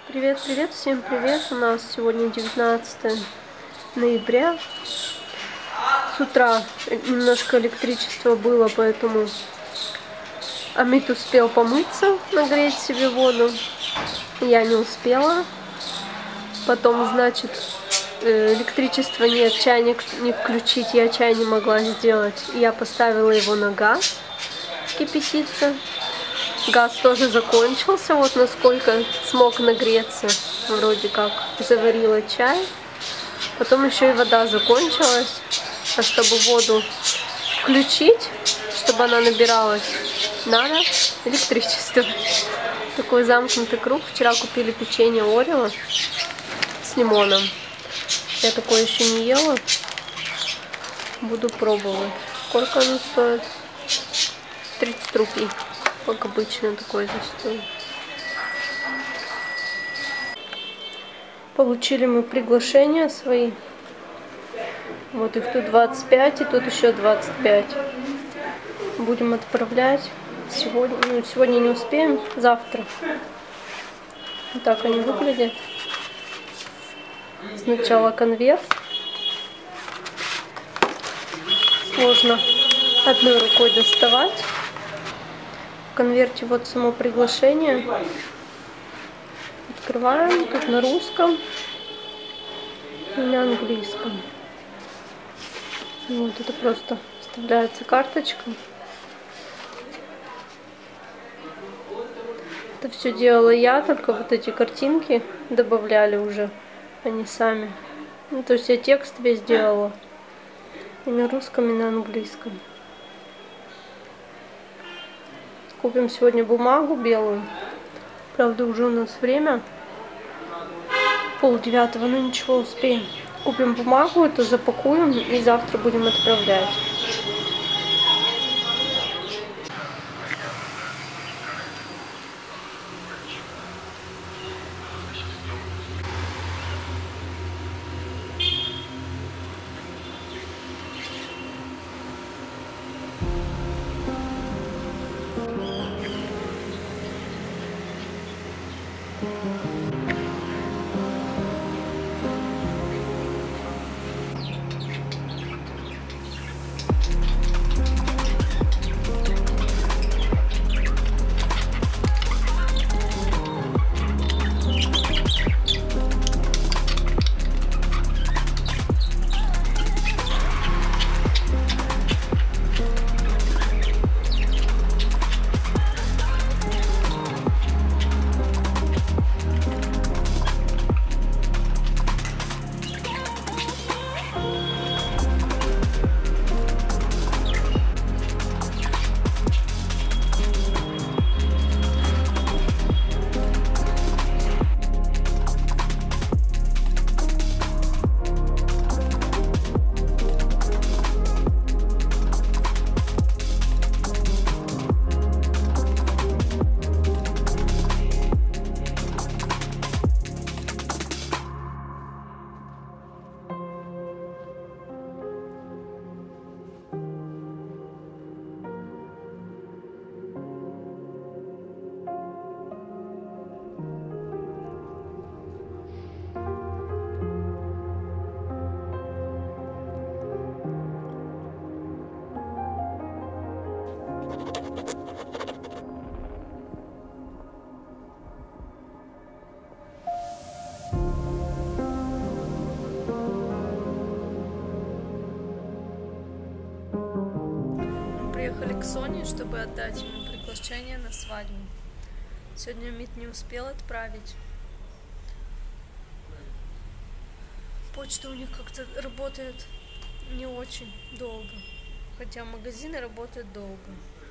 Привет, привет, всем привет! У нас сегодня 19 ноября. С утра немножко электричества было, поэтому Амит успел помыться, нагреть себе воду. Я не успела. Потом, значит, электричества нет, чайник не включить, я чай не могла сделать. Я поставила его на газ кипятиться. Газ тоже закончился, вот насколько смог нагреться. Вроде как заварила чай. Потом еще и вода закончилась. А чтобы воду включить, чтобы она набиралась, надо электричество. Такой замкнутый круг. Вчера купили печенье Орео с лимоном. Я такое еще не ела. Буду пробовать. Сколько оно стоит? 30 рублей. Как обычно, такой же стоит. Получили мы приглашения свои. Вот их тут 25, и тут еще 25. Будем отправлять сегодня. Ну, сегодня не успеем, завтра. Вот так они выглядят. Сначала конверт. Сложно одной рукой доставать. В конверте вот само приглашение. Открываем. Тут на русском и на английском. Вот это просто вставляется карточка. Это все делала я, только вот эти картинки добавляли уже они сами. Ну, то есть я текст весь делала. И на русском, и на английском. Купим сегодня бумагу белую. Правда, уже у нас время 8:30, но ничего, успеем. Купим бумагу, это запакуем и завтра будем отправлять. Приехали к Соне, чтобы отдать ему приглашение на свадьбу. Сегодня Мит не успел отправить. Почта у них как-то работает не очень долго. Хотя магазины работают долго.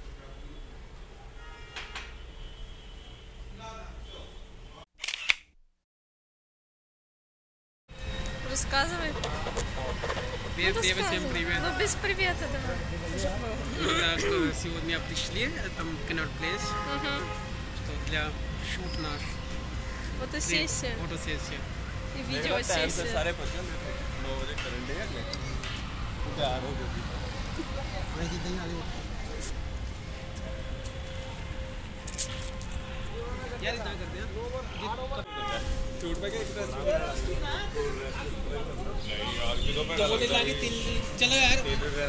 Рассказывай. Привет, всем привет. Ну без привета давай. Сегодня пришли, там Canard Place, что для шут наш. Фотосессия. Фотосессия. И видеосессия. Я не знаю, как चलो यार,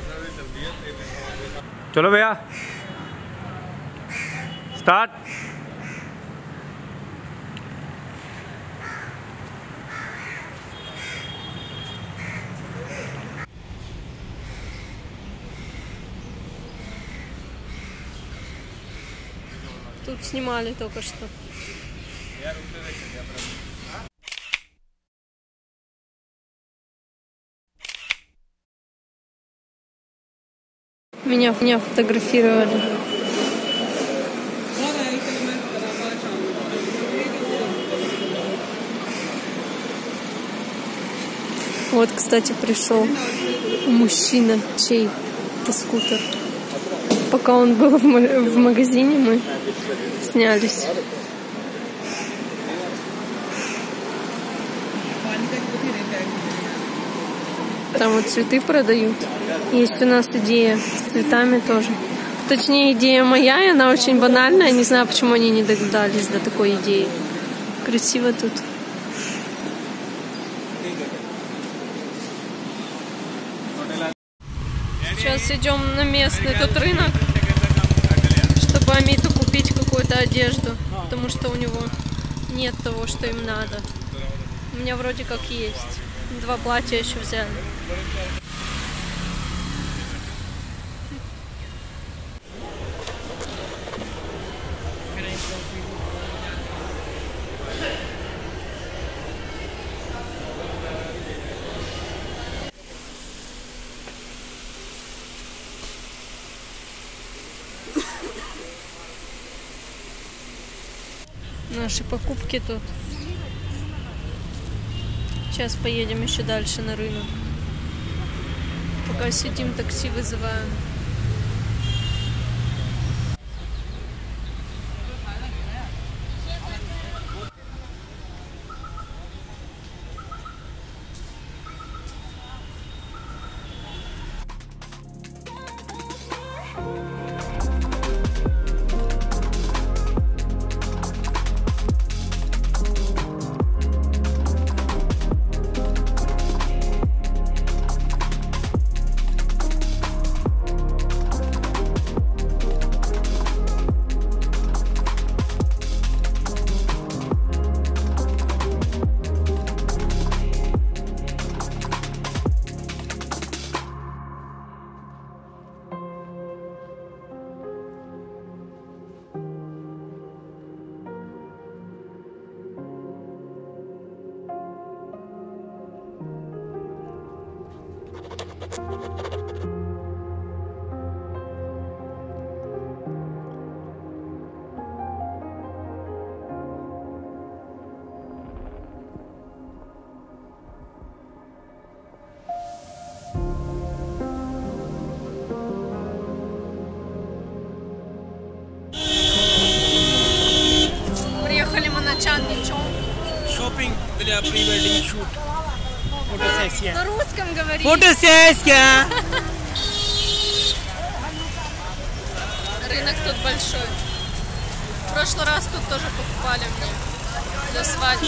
चलो भैया स्टार्ट। Тут снимали только что. Меня фотографировали. Вот, кстати, пришел мужчина, чей-то скутер. Пока он был в магазине, мы снялись. Там вот цветы продают. Есть у нас идея с цветами тоже. Точнее, идея моя, и она очень банальная. Не знаю, почему они не догадались до такой идеи. Красиво тут. Сейчас идем на местный тут рынок, чтобы Амиту купить какую-то одежду, потому что у него нет того, что им надо. У меня вроде как есть. 2 платья еще взяли. Наши покупки тут. Сейчас поедем еще дальше на рынок. Пока сидим, такси вызываем. Шопинг для pre-wedding shoot. Фотосессия. На русском говори. Фотосессия. Рынок тут большой. В прошлый раз тут тоже покупали мне для свадьбы.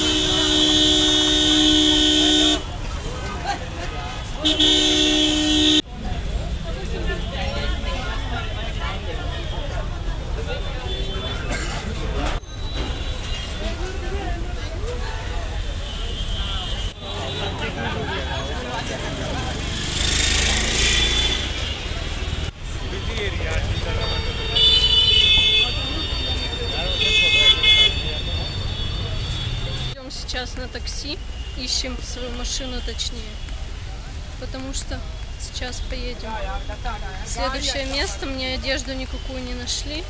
Идем сейчас на такси, ищем свою машину точнее, потому что сейчас поедем. Следующее место, мне одежду никакую не нашли.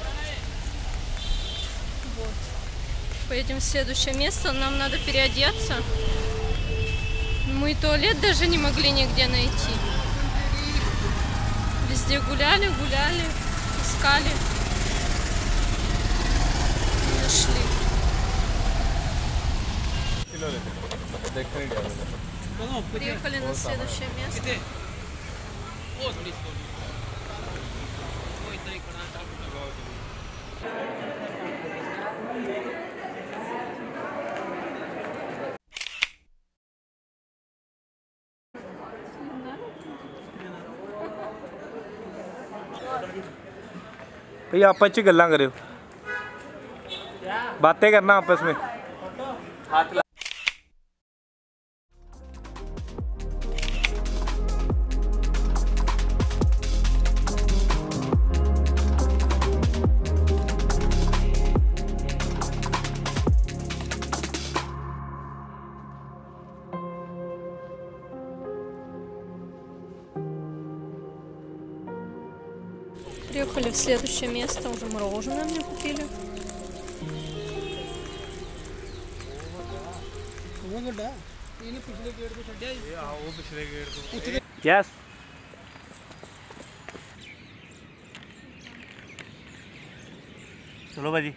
Вот. Поедем в следующее место, нам надо переодеться. Мы туалет даже не могли нигде найти. Везде гуляли, искали. Не нашли. Приехали на следующее место. भैया आपस च गल्लां करो, बातें करना आपस में। Приехали в следующее место, уже мороженое мне купили. यस चलो भाजी।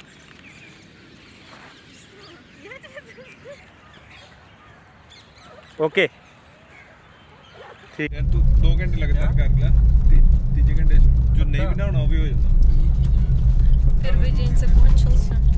ओके ठीक है। तू 2 घंटे लगता है कर ला, तीजे घंटे जो नहीं भी ना होना वो भी हो जाता। Первый день закончился.